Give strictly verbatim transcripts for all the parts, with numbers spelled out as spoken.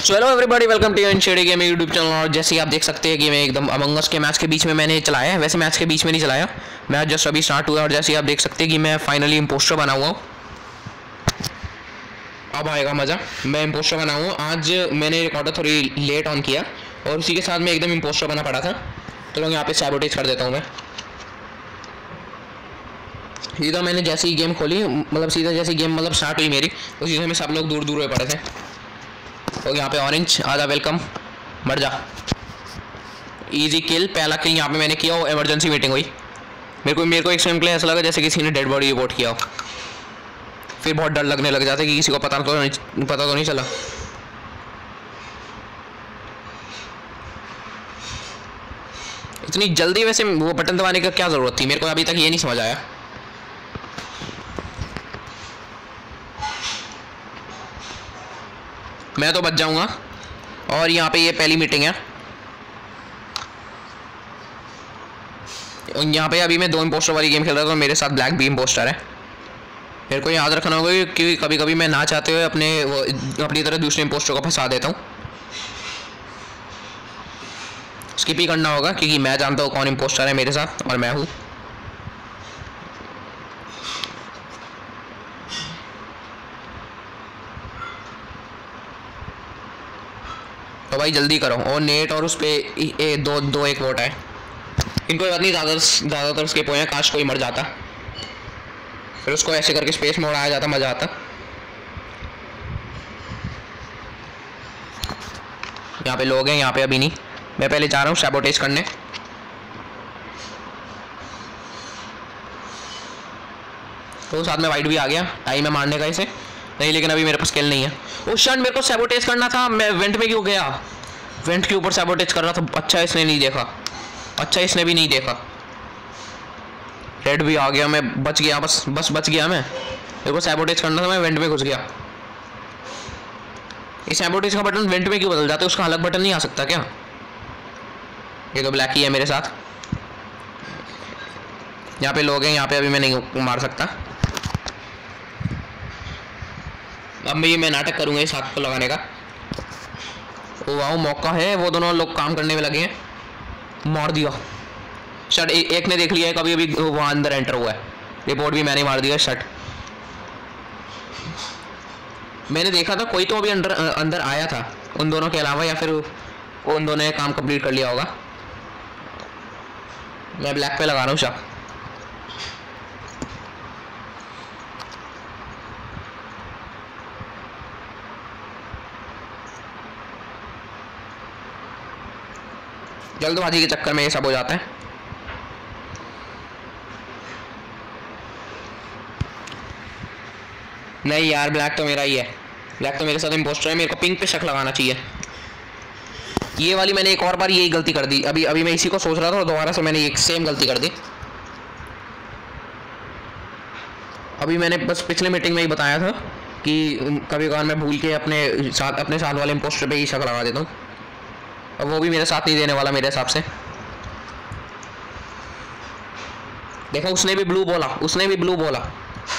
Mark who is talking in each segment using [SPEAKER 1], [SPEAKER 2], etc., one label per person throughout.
[SPEAKER 1] So hello everybody, welcome to इनशेडी game YouTube channel. और जैसे कि आप देख सकते हैं कि मैं एकदम अमंग अस के मैच के बीच में मैंने चलाया है। वैसे मैच के बीच में नहीं चलाया, मैच जस्ट अभी स्टार्ट हुआ। और जैसे आप देख सकते हैं कि मैं फाइनली इम्पोस्टर बना हुआ हूँ। अब आएगा मज़ा। मैं इम्पोस्टर बना हुआ। आज मैंने रिकॉर्डर थोड़ी लेट ऑन किया और उसी के साथ मैं एकदम इम्पोस्टर बना पड़ा था। तो लोग यहाँ पे सैबोटेज कर देता हूँ मैं। सीधा मैंने जैसी गेम खोली, मतलब सीधा जैसी गेम मतलब स्टार्ट हुई मेरी, उसी समय सब लोग दूर दूर हुए पड़े थे। तो यहाँ पे ऑरेंज आधा वेलकम, मर जा। इजी किल, पहला किल यहाँ पे मैंने किया। वो इमरजेंसी मीटिंग हुई। मेरे को मेरे को एक सेकंड के लिए ऐसा लगा जैसे किसी ने डेड बॉडी रिपोर्ट किया हो। फिर बहुत डर लगने लग जाता है कि किसी को पता तो नहीं पता तो नहीं चला। इतनी जल्दी वैसे वो बटन दबाने का क्या ज़रूरत थी, मेरे को अभी तक ये नहीं समझ आया। मैं तो बच जाऊंगा। और यहाँ पे ये पहली मीटिंग है। यहाँ पे अभी मैं दो इम्पोस्टर वाली गेम खेल रहा था, तो मेरे साथ ब्लैक भी इम्पोस्टर है। मेरे को याद रखना होगा कि कभी कभी मैं ना चाहते हुए अपने वो अपनी तरह दूसरे इम्पोस्टर को फंसा देता हूँ। स्किप ही करना होगा क्योंकि मैं जानता हूँ कौन इम्पोस्टर है मेरे साथ और मैं हूँ। तो भाई जल्दी करो। और नेट और उस पर दो दो एक वोट है। इनको बात नहीं, ज़्यादा ज़्यादातर स्किप हुए हैं। काश कोई मर जाता, फिर उसको ऐसे करके स्पेस मोड़ आया जाता, मज़ा आता। यहाँ पे लोग हैं, यहाँ पे अभी नहीं। मैं पहले जा रहा हूँ सैबोटेज करने। तो साथ में वाइट भी आ गया। टाइम है मारने का इसे नहीं, लेकिन अभी मेरे पास स्किल नहीं है। उस क्षण मेरे को सैबोटेज करना था। मैं वेंट में क्यों गया? वेंट के ऊपर सैबोटेज कर रहा था। अच्छा इसने नहीं देखा। अच्छा इसने भी नहीं देखा। रेड भी आ गया। मैं बच गया, बस बस बच गया। मैं मेरे को सैबोटेज करना था, मैं वेंट में घुस गया। इस सैबोटेज का बटन वेंट में क्यों बदल जाता है? उसका अलग बटन नहीं आ सकता क्या? ये तो ब्लैक ही है मेरे साथ। यहाँ पे लोग हैं, यहाँ पे अभी मैं नहीं मार सकता। अब मैं ये मैं नाटक करूँगा इस हाथ को लगाने का। ओ वाह, मौका है। वो दोनों लोग काम करने में लगे हैं। मार दिया शट। ए, एक ने देख लिया है, कभी अभी वहाँ अंदर एंटर हुआ है। रिपोर्ट भी मैंने मार दिया। शट, मैंने देखा था कोई तो अभी अंदर अंदर आया था उन दोनों के अलावा, या फिर उन दोनों ने काम कंप्लीट कर लिया होगा। मैं ब्लैक पे लगा रहा हूँ शक। जल्दबाजी के चक्कर में ये सब हो जाता है। नहीं यार, ब्लैक तो मेरा ही है। ब्लैक तो मेरे साथ इम्पोस्टर है। मेरे को पिंक पे शक लगाना चाहिए। ये वाली मैंने एक और बार यही गलती कर दी। अभी अभी मैं इसी को सोच रहा था और दोबारा से मैंने एक सेम गलती कर दी। अभी मैंने बस पिछले मीटिंग में ही बताया था कि कभी कभार मैं भूल के अपने साथ अपने साथ वाले इम्पोस्टर पे ही शक लगा देता हूँ। अब वो भी मेरे साथ नहीं देने वाला मेरे हिसाब से। देखो उसने भी ब्लू बोला, उसने भी ब्लू बोला।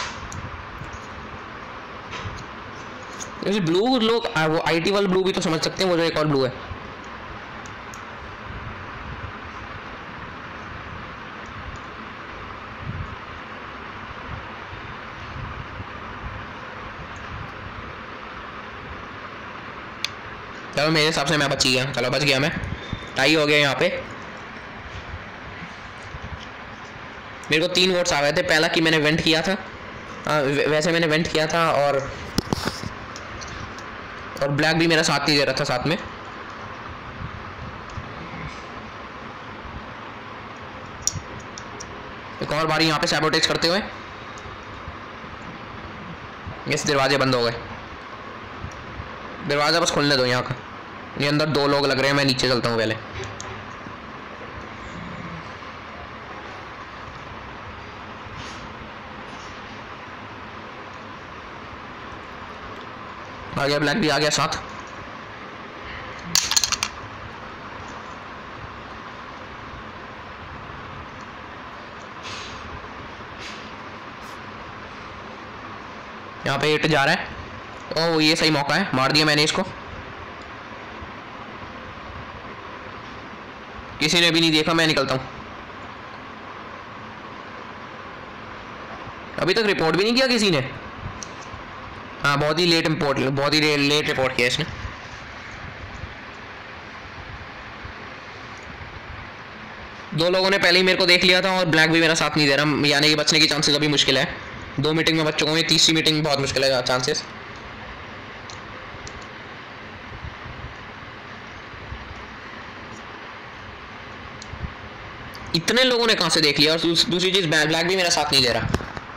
[SPEAKER 1] ब्लू लोग वो आईटी वाले ब्लू भी तो समझ सकते हैं, वो जो एक और ब्लू है। चलो मेरे हिसाब से मैं बच गया। चलो बच गया मैं। टाई हो गया यहाँ पे। मेरे को तीन वोट्स आ गए थे। पहला कि मैंने वेंट किया था। आ, वैसे मैंने वेंट किया था और और ब्लैक भी मेरा साथ नहीं दे रहा था साथ में। एक और बारी यहाँ पे सैबोटेज करते हुए। इस दरवाजे बंद हो गए। दरवाज़ा बस खोलने दो यहाँ का। ये अंदर दो लोग लग रहे हैं। मैं नीचे चलता हूँ पहले। आ गया ब्लैक भी आ गया साथ। यहाँ पे हिट जा रहा है। ओह ये सही मौका है, मार दिया मैंने इसको। किसी ने भी नहीं देखा, मैं निकलता हूँ। अभी तक रिपोर्ट भी नहीं किया किसी ने। हाँ बहुत ही लेट रिपोर्ट बहुत ही लेट रिपोर्ट किया इसने। दो लोगों ने पहले ही मेरे को देख लिया था और ब्लैक भी मेरा साथ नहीं दे रहा, यानी कि बचने की चांसेस अभी मुश्किल है। दो मीटिंग में बच चुका हूँ, तीसरी मीटिंग में बहुत मुश्किल है चांसेस। इतने लोगों ने कहाँ से देख लिया। और दूसरी चीज़ ब्लैक भी मेरा साथ नहीं दे रहा।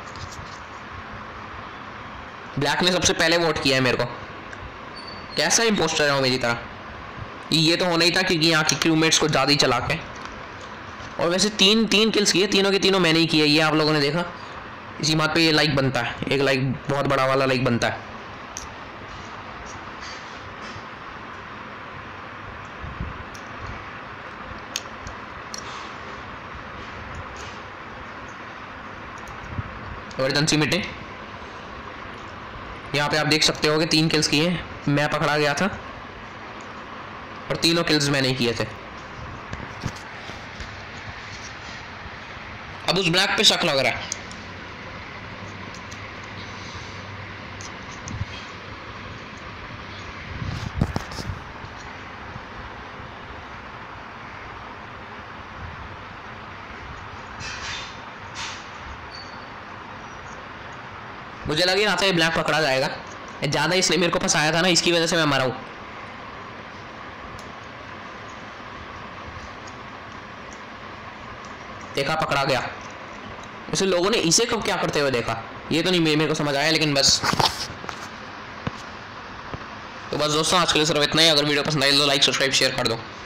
[SPEAKER 1] ब्लैक ने सबसे पहले वोट किया है मेरे को। कैसा इंपोस्टर है वो मेरी तरह। ये तो होना ही था क्योंकि यहाँ के क्रूमेट्स को ज़्यादा ही चला के। और वैसे तीन तीन किल्स किए, तीनों के तीनों मैंने ही किए, ये आप लोगों ने देखा। इसी बात पे ये लाइक बनता है, एक लाइक बहुत बड़ा वाला लाइक बनता है। Emergency meeting. यहाँ पे आप देख सकते हो कि तीन किल्स किए, मैं पकड़ा गया था और तीनों किल्स मैंने ही किए थे। अब उस ब्लैक पे शक लग रहा है। मुझे लगी यहाँ से ब्लैक पकड़ा जाएगा, ज़्यादा इसने मेरे को फंसाया था ना, इसकी वजह से मैं मरा हूँ। देखा, पकड़ा गया। वैसे लोगों ने इसे कब क्या करते हुए देखा ये तो नहीं मेरे को समझ आया, लेकिन बस तो बस दोस्तों आज के लिए सिर्फ इतना ही। अगर वीडियो पसंद आई तो लाइक सब्सक्राइब शेयर कर दो।